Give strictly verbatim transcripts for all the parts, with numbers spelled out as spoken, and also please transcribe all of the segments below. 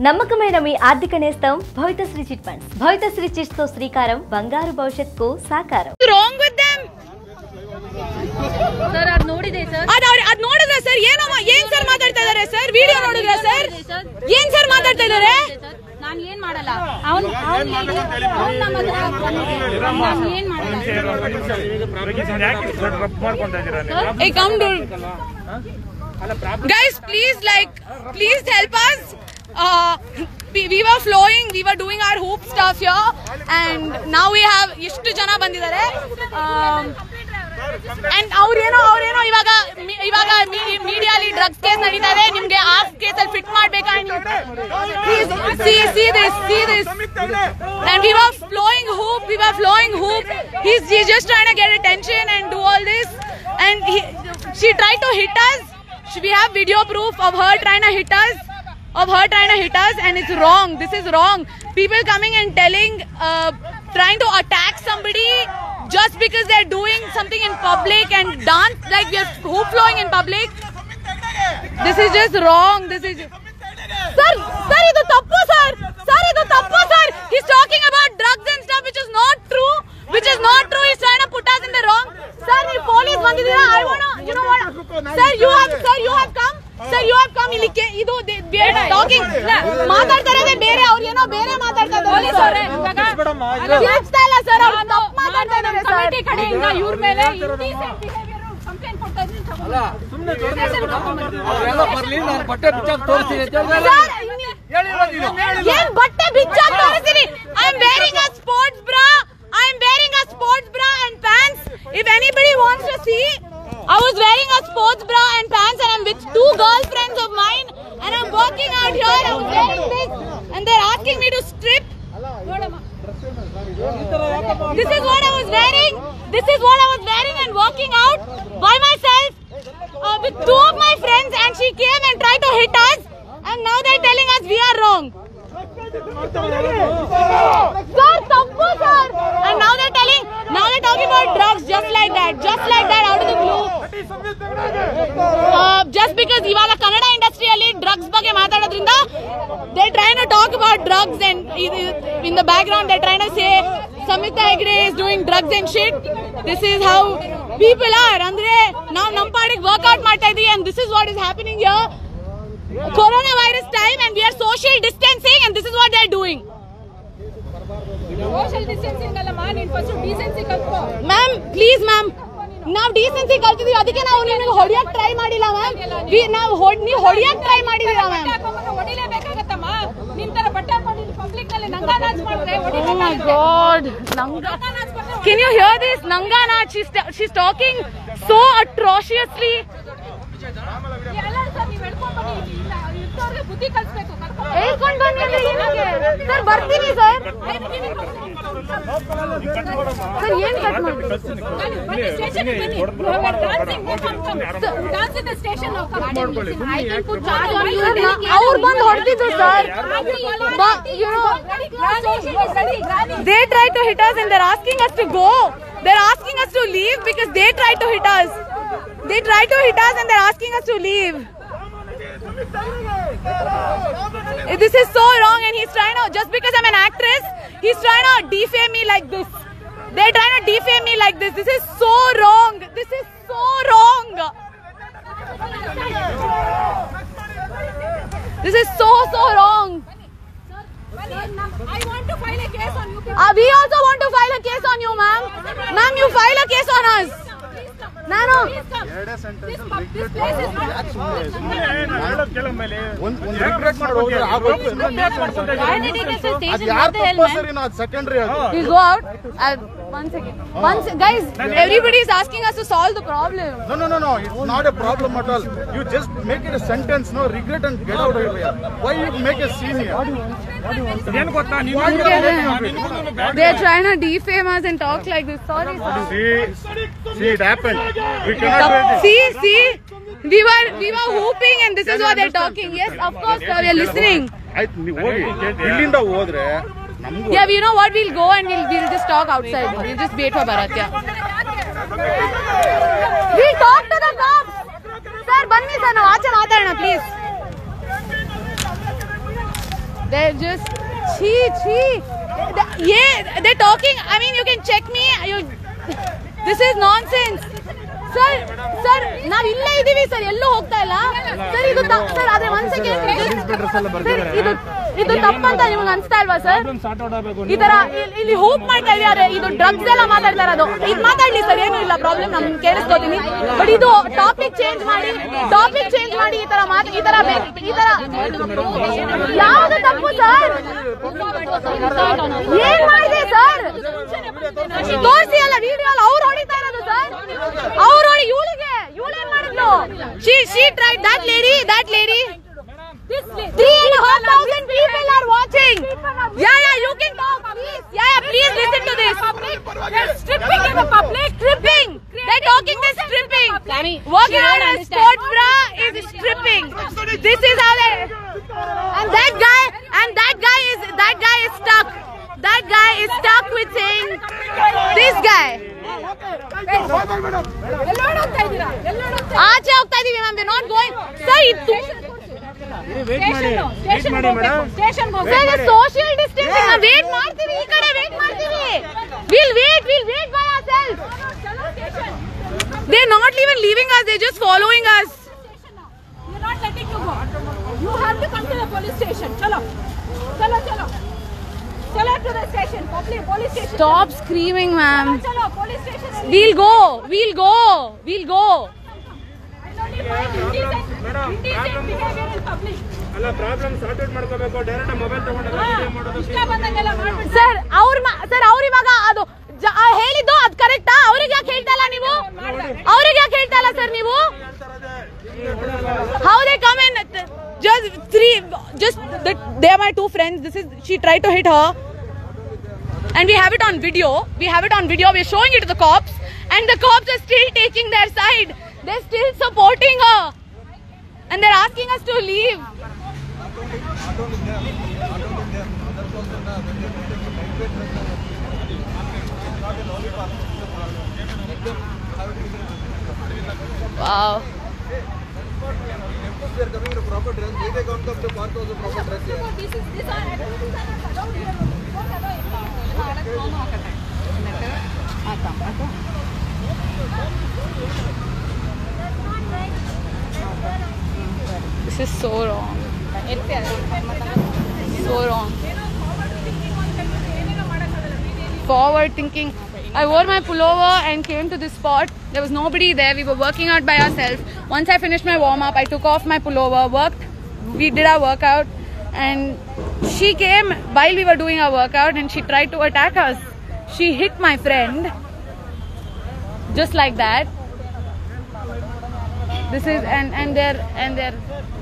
నమ్మకమైన మీ ఆర్థిక నేస్తం Bhavitasri chit funds. Bhavitasri chits తో శ్రీకారం బంగారు భవిష్యత్తుకు సాకారం. ರಾಂಗ್ ವಿತ್ them ಸರ್ ಅದು ನೋಡಿದೆ ಸರ್ ಅದು ಅದು ನೋಡಿದ್ರೆ ಸರ್ ಏನೋ ಏನ್ ಸರ್ ಮಾತಾಡ್ತಾ ಇದಾರೆ ಸರ್ ವಿಡಿಯೋ ನೋಡಿದ್ರೆ ಸರ್ ಏನ್ ಸರ್ ಮಾತಾಡ್ತಾ ಇದಾರೆ ನಾನು ಏನ್ ಮಾಡಲ್ಲ ಅವನು ಅವನು ನಮ್ಮ ನಾನು ಏನ್ ಮಾಡಲ್ಲ ಏ come do guys please like please help us. Uh, we, we were flowing, we were doing our hoop stuff here, and now we have ishtu jana bandidare. Um, and ಅವ್ರು ಏನೋ ಅವ್ರು ಏನೋ ಇವಾಗ ಇವಾಗ ಮೀಡಿಯಾ ಅಲ್ಲಿ ಡ್ರಗ್ಸ್ ಕೇಸ್ ನಡೀತಾ ಇದೆ, ನಿಮ್ಗೆ ಆ ಕೇಸ್ ಅಲ್ಲಿ ಫಿಟ್ ಮಾಡ್ಬೇಕಾ? see see this see this and we were flowing hoop we were flowing hoop he's, he's just trying to get attention and do all this, and he, she tried to hit us. We have video proof of her trying to hit us of her trying to hit us and it's wrong. This is wrong. People coming and telling uh, trying to attack somebody just because they're doing something in public and dance like we're hoop flowing in public. This is just wrong. This is sir sir idu tappu sir sir idu tappu sir he's talking about drugs and stuff which is not true which is not true he's trying to put us in the wrong. Sir you police bandidira I want to you know what sir you have sir you have come sir you have come ಇಲ್ಲಿ ಇದು we are talking ಮಾತಾಡ್ತಾ ಇರೋದೇ ಬೇರೆ, ಅವ್ರು ಏನೋ ಬೇರೆ ಮಾತಾಡ್ತಾ ಇದ್ದಾರೆ ಸರ್. ಇವಾಗ ಕೇಳಿಸ್ತಾ ಇಲ್ಲ ಸರ್, ಅವ್ರು ತಪ್ಪು ಮಾತಾಡ್ತಾ ಇದ್ದಾರೆ ಸರ್. ಕಮಿಟಿ ಕಡೆಯಿಂದ ಇವ್ರ ಮೇಲೆ ಇಂಡಿಸೆಂಟ್ ಬಿಹೇವಿಯರ್ ಕಂಪ್ಲೇಂಟ್ ಕೊಡ್ತಾ ಇದ್ದೀನಿ. ಸುಮ್ಮನೆ ಅವರೆಲ್ಲ ಬರ್ಲಿ, ನಾನು ಬಟ್ಟೆ ಬಿಚ್ಚಾಕ ತೋರಿಸ್ತೀನಿ ಅಂತ ಹೇಳಿದ್ರು. ಏನ್ ಬಟ್ಟೆ ಬಿಚ್ಚಾಕ ತೋರಿಸ್ತೀನಿ? I am wearing a sports bra. I am wearing a sports bra and pants. If anybody wants to see, I was wearing a sports bra and pants and I'm with two girlfriends of mine and I'm walking out here. I was wearing this and they're asking me to strip. This is what I was wearing. This is what I was wearing and walking out by myself uh, with two of my friends, and she came and tried to hit us, and now they're telling us we are wrong. Sir, tappu sir. And now they're telling, now they're talking about drugs just like that, just like that out of the blue. Uh, just because ivaga Kannada industry alli drugs ಬಗ್ಗೆ ಮಾತಾಡೋದ್ರಿಂದ they're trying to talk about drugs, and in the background they're trying to say Samita Hegde is doing drugs and shit. This is how people are. Andre now nam padige workout ಮಾಡ್ತಾ ಇದೀವಿ, and this is what is happening here. Coronavirus time and we are social distancing and this is what they are doing. Social distancing alla ma ನೀನು first decency ಕಲ್ತ್ಕೋ. Ma'am, please ma'am. ನಾವು decency ಕಲ್ತಿದೀವಿ, ಅದಕ್ಕೆ ನಾವು ನಿಮಗೆ ಹೊಡಿಯಕ್ಕೆ try ಮಾಡಿಲ್ಲ ma'am. ನಾವು ನೀವು ಹೊಡಿಯಕ್ಕೆ try ಮಾಡಿದೀರಾ ಮ್ಯಾಮ್? ಹೊಡಿಲೇಬೇಕಾಗತ್ತಮ್ಮ. ನಿಮ್ ತರ ಬಟ್ಟೆ ಹಾಕೊಂಡು ಪಬ್ಲಿಕ್ ನಲ್ಲಿ ನಂಗಾ ನಾಚ್ ಮಾಡಿದ್ರೆ ಹೊಡಿಬೇಕಾಗುತ್ತೆ. Oh my god. Nanga. Can you hear this? Nanga naach. She's she's talking so atrociously. ಎಲ್ಲರೂ ಸರ್ ನೀವು ಹೇಳ್ಕೊಂಡು ಬನ್ನಿ, ಇಂಥವ್ರಿಗೆ ಬುದ್ಧಿ ಕಲಿಸ್ಬೇಕು. ಹೇಳ್ಕೊಂಡು ಬನ್ನಿ ಅಂದ್ರೆ ಏನಕ್ಕೆ ಸರ್? ಬರ್ತೀನಿ ಸರ್. ಸರ್ ಏನ್ ಕಟ್ ಮಾಡಿ ಬನ್ನಿ ಸ್ಟೇಷನ್ಗೆ ಬನ್ನಿ. ಡಾನ್ಸ್ ಇನ್ ದ ಸ್ಟೇಷನ್ ನಾವು I can put charge on you. ಅವ್ರು ಬಂದು ಹೊಡೆದಿದ್ರು ಸರ್. You know, they tried to hit us and they're asking us to go. They're asking us to leave because they tried to hit us. They tried to hit us and they're asking us to leave. This is so wrong, and he's trying to, just because I'm an actress, he's trying to defame me like this. They're trying to defame me like this. This is so wrong. This is so wrong. This is so, so wrong. I want to file a case on you. Uh, we also want to file a case on you, ma'am. Ma'am, you file a case on us. No, no. This place is not. We'll go out. Uh, one second. Once, guys, everybody is asking us to solve the problem. No, no, no, no. It's not a problem at all. You just make it a sentence, no regret, and get out of here. Why you make a scene here? They're trying to defame us and talk like this. Sorry, sir. See, see, it happened. We cannot do this. See, see, we were we were hooping and this is what they're talking. Yes, of course, sir, we are listening. ಇಲ್ಲಿಂದ ಹೋದ್ರೆ Yeah, you know what? We'll go and we'll we'll just talk outside. We'll just wait for Bharat. Yeah. We'll talk to the cops. Sir, banni sir, ನಾವು ಆಚೆ ಮಾತಾಡೋಣ please. They're just chee chee. Yeah, they're talking. I mean, you can check me. You, this is nonsense. Sir, sir, ನಾವು ಇಲ್ಲೇ ಇದೀವಿ sir, ಎಲ್ಲೂ ಹೋಗ್ತಾ ಇಲ್ಲ sir. ಇದು ಸರ್ ಅದೇ ಒಂದ್ ಸೆಕೆಂಡ್, ಇದು ಇದು ತಪ್ಪಂತ ನಿಮ್ಗೆ ಅನ್ಸ್ತಾ ಇಲ್ವಾ ಸರ್? ಈ ತರ ಇಲ್ಲಿ ಹೂಪ್ ಮಾಡ್ತಾ ಇದ್ದಾರೆ, ಇದು ಡ್ರಗ್ಸ್ ಎಲ್ಲ ಮಾತಾಡ್ತಾ ಇರೋದು. ಇದು ಮಾತಾಡ್ಲಿ ಸರ್, ಏನು ಇಲ್ಲ ಪ್ರಾಬ್ಲಮ್, ನಾನು ಕೇಳಿಸ್ಕೊತೀನಿ. ಬಟ್ ಇದು ಟಾಪಿಕ್ ಚೇಂಜ್ ಮಾಡಿ ಟಾಪಿಕ್ ಚೇಂಜ್ ಮಾಡಿ ಈ ತರ ಮಾತು ಈ ತರ ಈ ತರ ಯಾವ್ದು ತಪ್ಪು ಸರ್? ಏನ್ ಮಾಡಿದೆ ಸರ್? ತೋರಿಸಿ ಅಲ್ಲ ವಿಡಿಯೋ ಅಲ್ಲ, ಅವ್ರು ಹೊಡಿತಾ ಇರೋದು ಸರ್. ಅವ್ರು ಹೊಡಿ ಇವಳಿಗೆ ಇವಳೇನ್ ಮಾಡಿದ್ಲು? she she tried that lady that lady three and a half thousand people are watching. Yeah, yeah, you can talk, please. Yeah, yeah, please listen to this. They're stripping in the public. Stripping. They're talking this stripping. Walking around in sports bra is stripping. This is how they. And that guy, and that guy is that guy is stuck. That guy is stuck with saying this guy. ಆಚೆ ಹೋಗ್ತಾ ಇದೀವಿ ma'am, we not going sir. ಇದು social distancing ನಾವು wait ಮಾಡ್ತೀವಿ, ಈ ಕಡೆ wait ಮಾಡ್ತೀವಿ. Will wait will wait by ourselves. They are not even leaving us, they are just following us. We are not letting you go. You have to come to the police station. Chalo chalo chalo chalo to the station, public police station. Stop screaming, ma'am. Chalo police station. We'll go, we'll go, we'll go. Indecent behavior in public. ಅಲ್ಲ problem sort out ಮಾಡ್ಕೋಬೇಕು. Direct mobile ತಗೊಂಡು video ಮಾಡೋದು ಇಷ್ಟ ಬಂದಂಗೆಲ್ಲ ಮಾಡ್ಬಿಡಿ sir. ಅವ್ರ sir ಅವ್ರ ಇವಾಗ ಅದು ಹೇಳಿದ್ದು ಅದು ಕರೆಕ್ಟಾ? ಅವ್ರಿಗೆ ಯಾಕೆ ಹೇಳ್ತಾ ಇಲ್ಲ ನೀವು? ಅವ್ರಿಗೆ ಯಾಕೆ ಹೇಳ್ತಾ ಇಲ್ಲ ಸರ್ ನೀವು? How they come in just three just that they are my two friends. This is she tried to hit her and we have it on video. We have it on video. We are showing it to the cops and the cops are still taking their side. They're still supporting her and they're asking us to leave. Wow. They are coming in a proper dress. They they come to the park also proper dress. this is this are activities are allowed here. Don't allow it. This is so wrong. So wrong. Forward thinking. I wore my pullover and came to this spot. There was nobody there. We were working out by ourselves. Once I finished my warm up, I took off my pullover, worked. We did our workout, and she came while we were doing our workout and she tried to attack us. She hit my friend just like that. This is and and they're and they're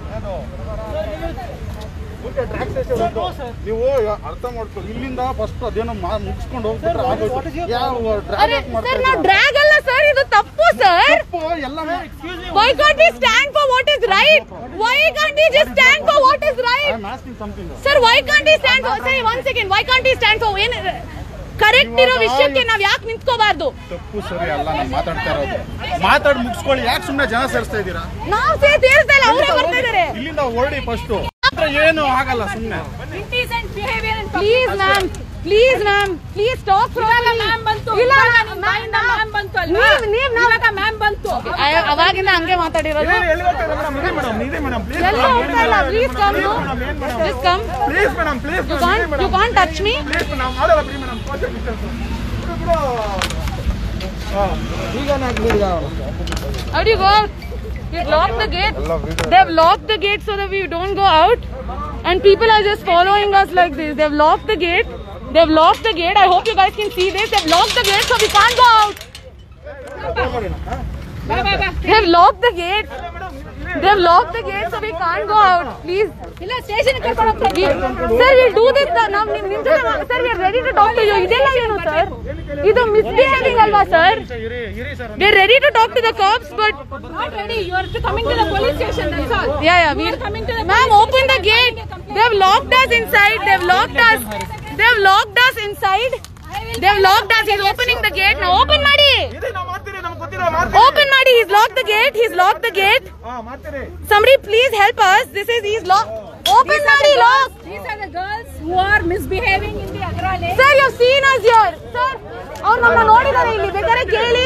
ನೀವು ಅರ್ಥ ಮಾಡ್ಕೊಳ್ಳಿ. ಇಲ್ಲಿಂದ first ಅದೇನೋ ಮುಗಿಸ್ಕೊಂಡು ಹೋಗ್ಬಿಟ್ರೆ ಆಗೋಯ್ತು. ಯಾವ drug sir ನಾವು ಡ್ರ್ಯಾಗ್ ಅಲ್ಲ ಸರ್, ಇದು ತಪ್ಪು ಸರ್. ಎಲ್ಲ Why can't we stand for what is right? Why can't we just stand for what is right? I'm asking something. Sir, why can't we stand for say one second, why can't we stand for ಏನು correct ಇರೋ ವಿಷಯಕ್ಕೆ ನಾವ್ ಯಾಕೆ ನಿಂತ್ಕೋಬಾರ್ದು? ತಪ್ಪು ಸರಿ ಅಲ್ಲ, ನಾವು ಮಾತಾಡ್ತಾ ಇರೋದು. ಮಾತಾಡಿ ಮುಗಿಸ್ಕೊಳ್ಳಿ, ಯಾಕೆ ಸುಮ್ಮನೆ ಜನ ಸೇರಿಸ್ತಾ ಇದ್ದೀರಾ? ನಾವು ಸೇರ್ತಾ ಇಲ್ಲ, ಅವರೇ ಬರ್ತಾ ಇದ್ದಾರೆ. ಇಲ್ಲಿಂದ ಹೊರಡಿ ಫಸ್ಟ್. ಏನು ಆಗಲ್ಲ ಸುಮ್ಮನೆ. Indecent behavior in public. Please ma'am, please ma'am, please talk properly. Ma'am ಬಂತು. ಇಲ್ಲ ಬಾಯಿಂದ ಮ್ಯಾಮ್ ಬಂತು ಅಲ್ವಾ? ನೀವು ನೀವು ಇವಾಗ ಮ್ಯಾಮ್ ಬಂತು. ಅವಾಗಿಂದ ಹಂಗೆ ಮಾತಾಡಿರೋದು. ಎಲ್ಲಿ ಹೋಗ್ತಾ ಇದ್ದೀರಾ ಮೇಡಮ್? ಇದೆ ಮೇಡಮ್, ಇದೆ ಮೇಡಮ್. ಪ್ಲೀಸ್ ಎಲ್ಲ ಹೋಗ್ತಾ ಇಲ್ಲ. Please come, no. Just come. Please madam, please. You can't, you can't touch me. Please madam, ಮಾಡಲ್ಲ ಬಿಡಿ ಮೇಡಮ್. Social distance. ಬಿಡು. ಹಾ, ಈಗ ನಾನು ಈಗ How do you go out? We've locked the gate. They've locked the gate so that we don't go out. And people are just following us like this. They've locked the gate. They've locked the gate. I hope you guys can see this. They've locked the gate so we can't go out. ಬಾ ಬಾ ಬಾ. They've locked the gate. They've locked the gate so we can't go out. Please. ಇಲ್ಲ station ಕರ್ಕೊಂಡು ಹೋಗ್ತಾರೆ. Sir, we'll do this. Now, sir, we are ready to talk to you. ಇದೆಲ್ಲ ಏನು sir? ಇದು misbehaving ಅಲ್ವಾ sir? We are ready to talk to the cops, but Not ready. You are coming to the police station. That's all. yeah, yeah. You We are coming to the ma'am, police open the station. gate. They've locked us inside. They've locked us. They've locked us inside. They've locked us. He's opening the gate now. Open ಮಾಡಿ. ಇದೆ ನಾವು ಮಾಡ್ತೀರಿ, ನಮಗೆ ಗೊತ್ತಿಲ್ಲ ಮಾಡ್ತೀರಿ. Open ಮಾಡಿ. He's locked the gate. He's locked the gate. ಹಾ ಮಾಡ್ತೀರಿ. Somebody please help us. This is he's locked. open madi lock. These are the girls who are misbehaving in the Agra lane. Sir, you have seen us here. Sir, ಅವ್ರು ನಮ್ಮನ್ನ ನೋಡಿದ್ದಾರೆ ಇಲ್ಲಿ ಬೇಕಾದ್ರೆ ಕೇಳಿ.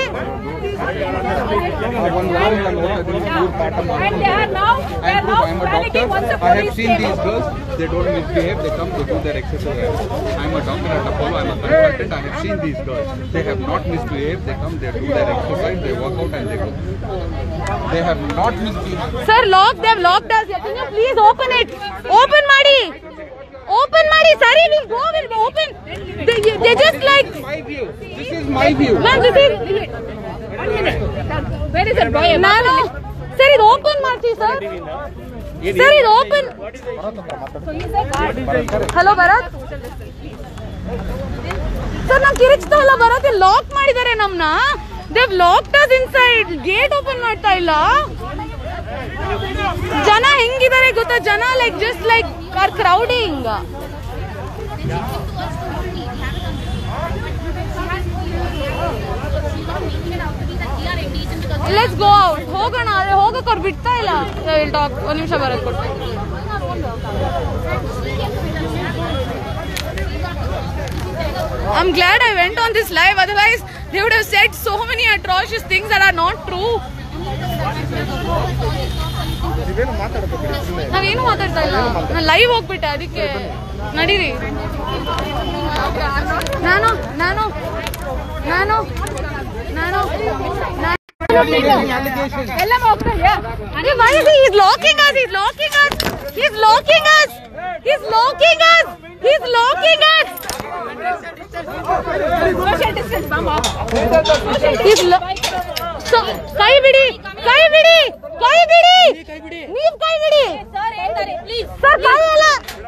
And they are now, they are now panicking once the I have police seen came these out. girls, they don't misbehave, they come, they do their exercise. I am a doctor at Apollo, I am a consultant, I have seen these girls. They have not misbehaved, they come, they do their exercise, they work out and they go. They have not misbehaved. Sir, lock, they have locked us. Can you please open it? Open madi. Open madi. Sorry, we'll go, we'll open. They, they just like... My view, this is my view. Ma'am, this is... One minute. Where is that boy? ನಾನು sir ಇದು open ಮಾಡ್ತೀವಿ sir sir ಇದು open hello Bharat sir ನಾವು ಕಿರಿಚ್ತಾ ಇಲ್ಲ Bharat lock ಮಾಡಿದ್ದಾರೆ ನಮ್ನ they've locked us inside gate open ಮಾಡ್ತಾ ಇಲ್ಲ ಜನ ಹೆಂಗಿದ್ದಾರೆ ಗೊತ್ತಾ ಜನ like just like are crowding let's go out ಹೋಗೋಣ ಅದೇ ಹೋಗಕ್ಕೆ ಅವ್ರು ಬಿಡ್ತಾ ಇಲ್ಲ ಟಾಕ್ ಒಂದು ನಿಮಿಷ ಬರೋದು ಕೊಟ್ಟು I'm glad I went on this live, otherwise they would have said so many atrocious things that are not true. ನಾವೇನು ಮಾತಾಡ್ತಾ ಇಲ್ಲ ನಾನು ಲೈವ್ ಹೋಗ್ಬಿಟ್ಟೆ ಅದಕ್ಕೆ ನಡೀರಿ ನಾನು ನಾನು ನಾನು ನಾನು Ella ಹೋಗ್ತಾ ಇದೆಯಾ? Why is he? He's locking us. He's locking us. He's locking us. He's locking us. He's locking us. Social distance, mama. He's lo- so, ಕೈ ಬಿಡಿ ಕೈ ಬಿಡಿ ಕೈ ಬಿಡಿ ನೀವು ಕೈ ಬಿಡಿ Sir, ಹೇಳ್ತಾರೆ ಪ್ಲೀಸ್. ಸರ್ ಕೈ ಅಲ್ಲ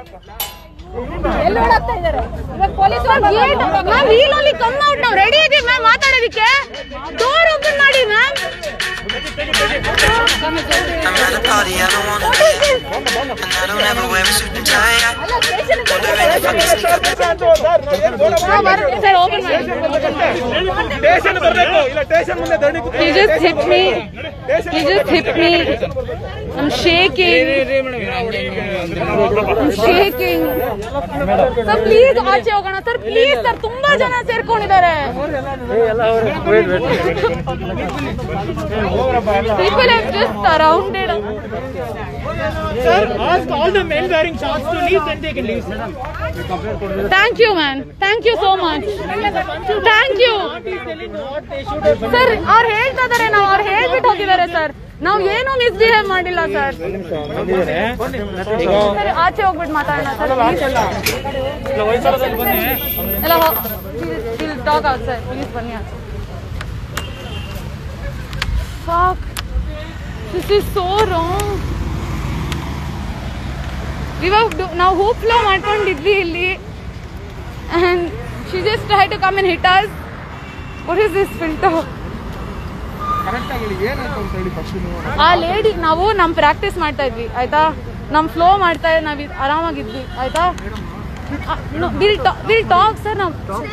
ಎಲ್ಲಿ ಓಡಾಡ್ತಾ ಇದ್ದಾರೆ ಇವಾಗ police gate ma'am we'll only come out ನಾವು ರೆಡಿ ಇದೀವಿ ಮ್ಯಾಮ್ ಮಾತಾಡೋದಕ್ಕೆ ಡೋರ್ ಓಪನ್ ಮಾಡಿ ma'am I'm at a party I don't wanna be at, and I don't ever wear a suit and tie. Wondering if I can sneak up sir open ಮಾಡಿ He just hit me. He just hit me. I'm shaking. I'm shaking. Sir, please ಆಚೆ ಹೋಗೋಣ sir please sir ತುಂಬಾ ಜನ ಸೇರ್ಕೊಂಡಿದ್ದಾರೆ People have just surrounded us. Sir, ask all the men wearing shorts to leave, then they can leave. Thank you, man. Thank you so much. Thank you. Sir ಅವ್ರು ಹೇಳ್ತಾ ಇದಾರೆ ನಾವು ಅವ್ರು ಹೇಳ್ಬಿಟ್ಟು ಹೋಗಿದ್ದಾರೆ ಸರ್ ನಾವು ಏನು ಮಿಸ್ಬಿಹೇವ್ ಮಾಡಿಲ್ಲ ಸರ್ ಸರ್ ಆಚೆ ಹೋಗ್ಬಿಟ್ಟು ಮಾತಾಡೋಣ ಸರ್ ಎಲ್ಲ ಟಾಕ್ ಔಟ್ ಸರ್ ಪ್ಲೀಸ್ ಬನ್ನಿ ಆಚೆ Fuck. This is so wrong. We were do- now hoop flow ಮಾಡ್ಕೊಂಡಿದ್ವಿ ಇಲ್ಲಿ and she just tried to come and hit us. What is this filter? ಆ lady ನಾವು ನಮ್ ಪ್ರಾಕ್ಟೀಸ್ ಮಾಡ್ತಾ ಇದ್ವಿ ಆಯ್ತಾ ನಮ್ ಫ್ಲೋ ಮಾಡ್ತಾ ಇದ್ವಿ ನಾವ್ ಆರಾಮಾಗಿದ್ವಿ ಆಯ್ತಾ ವಿಲ್ ಟಾಕ್ ಸರ್ ನಾವು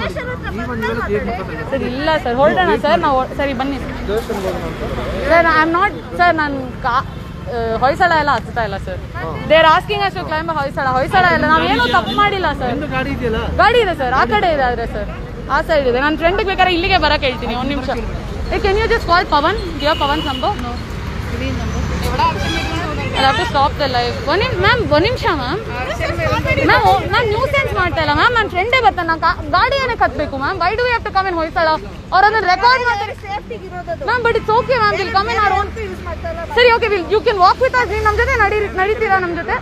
ಸರ್ ಇಲ್ಲ ಸರ್ ಹೊರಡೋಣ ಸರ್ ನಾವು ಸರಿ ಬನ್ನಿ sir I am not sir ನಾನು ಕಾ ಹೊಯ್ಸಳ ಎಲ್ಲ ಹತ್ತಾ ಇಲ್ಲ sir they are asking us to climb Hoysala Hoysala ಎಲ್ಲ ನಾವೇನು ತಪ್ಪು ಮಾಡಿಲ್ಲ ಸರ್ ಗಾಡಿ ಇದೆ ಸರ್ ಆ ಕಡೆ ಇದೆ ಆದ್ರೆ ಸರ್ ಆ ಸೈಡ್ ಇದೆ ನನ್ನ ಫ್ರೆಂಡ್ಗೆ ಬೇಕಾದ್ರೆ ಇಲ್ಲಿಗೆ ಬರಕ್ಕೆ ಹೇಳ್ತೀನಿ ಒಂದು ನಿಮಿಷ ಏ can you just call Pavan give Pavan's number no I have to stop the live. One ma'am, one ನಿಮಿಷ ಮ್ಯಾಮ್ ಮ್ಯಾಮ್ ನಾನು ನ್ಯೂ ಸೆನ್ಸ್ ಮಾಡ್ತಾ ಇಲ್ಲ ಮ್ಯಾಮ್ ನನ್ನ ಫ್ರೆಂಡೇ ಬರ್ತಾನೆ ನಾನು ಗಾಡಿ ಏನಕ್ಕೆ ಹತ್ಬೇಕು ma'am why do we have to come in Hoysala ಅವ್ರು ಅದನ್ನ ರೆಕಾರ್ಡ್ ಮಾಡ್ತಾರೆ ma'am but it's okay ma'am we'll come in our own ಸರಿ okay we'll you can walk with us ನೀವು ನಮ್ಮ ಜೊತೆ ನಡಿ ನಡೀತೀರಾ ನಮ್ಮ ಜೊತೆ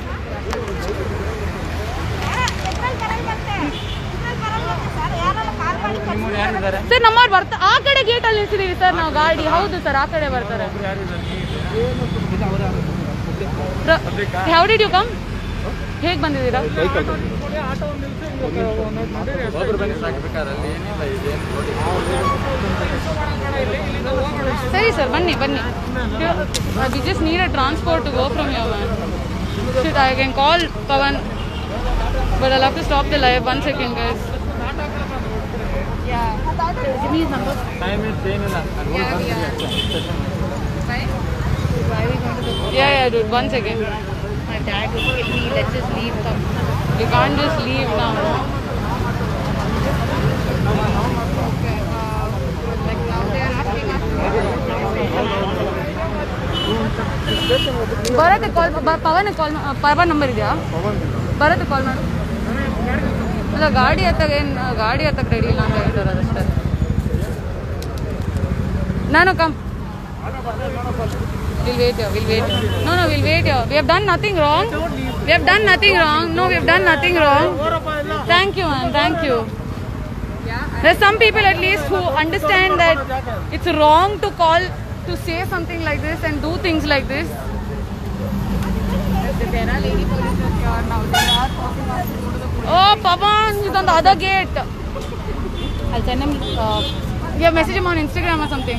ಸರ್ ನಮ್ಮವ್ರು ಬರ್ತಾ ಆ ಕಡೆ ಗೇಟ್ ಅಲ್ಲಿ ನಿಲ್ಸಿದೀವಿ ಸರ್ ನಾವು ಗಾಡಿ ಹೌದು ಸರ್ ಆ ಕಡೆ ಬರ್ತಾರೆ ಹೌ ಡಿಡ್ ಯು ಕಮ್ ಹೇಗೆ ಬಂದಿದ್ದೀರಾ ಸರಿ ಸರ್ ಬನ್ನಿ ಬನ್ನಿ we just need a transport to go from your man I can call Pavan but I have to stop the live one second guys Give me his number. Time is same illa. Yeah, yeah. Why? Why are we going to the... Yeah, yeah, dude. One second. dad would kill me. Let's just leave. Come. You can't just leave now. Okay. Uh, like now they are asking us. Bharat call. Pawan call. Pawan number idea. Bharat call madam. ಅಲ್ಲ ಗಾಡಿ ಹತ್ತಾಗ ಏನು ಗಾಡಿ ಹತ್ತಕ್ಕೆ ready ಇಲ್ಲ ಅಂತ ಹೇಳ್ತಾರೆ ಅದಷ್ಟೇ. ನಾನು come we'll wait will wait no no we'll wait we have done nothing wrong we have done nothing wrong no we have done nothing wrong thank you ma'am thank you. There are some people at least who understand that it's wrong to call to say something like this and do things like this. There are lady police here now. They are talking about to go to the police. Oh, Pawan, he's on the other gate. I'll send him. Uh, you have message him on Instagram or something.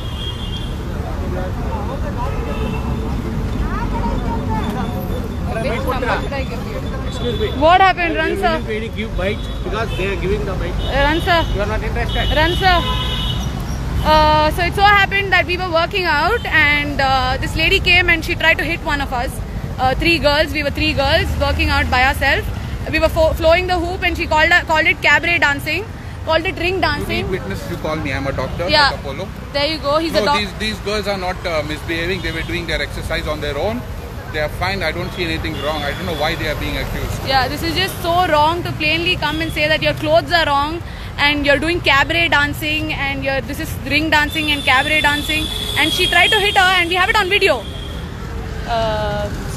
What happened, run sir? Give bite because they are giving the bite. Uh, run sir. You are not interested. Run sir. Uh, so it so happened that we were working out and uh, this lady came and she tried to hit one of us. Uh, three girls, we were three girls working out by ourselves. We were fo- flowing the hoop and she called called it cabaret dancing, called it ring You dancing. need witness to call me. I'm a doctor Yeah. at Apollo. There you go. He's No, a doctor. these, these girls are not uh, misbehaving. They were doing their exercise on their own. They are fine. I don't see anything wrong. I don't know why they are being accused. Yeah, this is just so wrong to plainly come and say that your clothes are wrong and you're doing cabaret dancing and you're, this is ring dancing and cabaret dancing. And she tried to hit her and we have it on video. Uh, so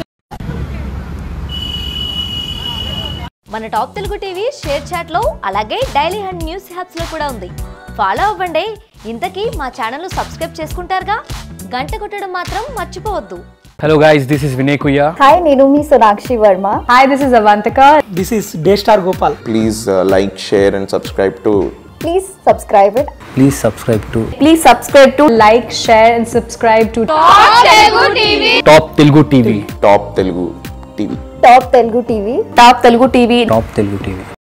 మన top Telugu TV ShareChat లో అలాగే daily హండ్ news హ్యాప్స్ లో కూడా ఉంది. Follow అవ్వండి. ఇంతకీ మా channel subscribe చేసుకుంటారుగా, గంట కొట్టడం మాత్రం మర్చిపోవద్దు. Hello guys, this is Vinay Kuya. Hi, నేను మీ Sonakshi Varma. Hi, this is Avantika. This is Daystar Gopal. Please uh, like, share and subscribe to. Please subscribe it. Please subscribe to Please subscribe to like, share and subscribe to Top Telugu T V. Top Telugu T V. Top Telugu T V. Top Telugu T V. Top Telugu T V. Top Telugu T V.